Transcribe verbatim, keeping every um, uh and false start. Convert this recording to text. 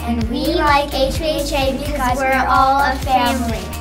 And we like H B H A because we're all a family.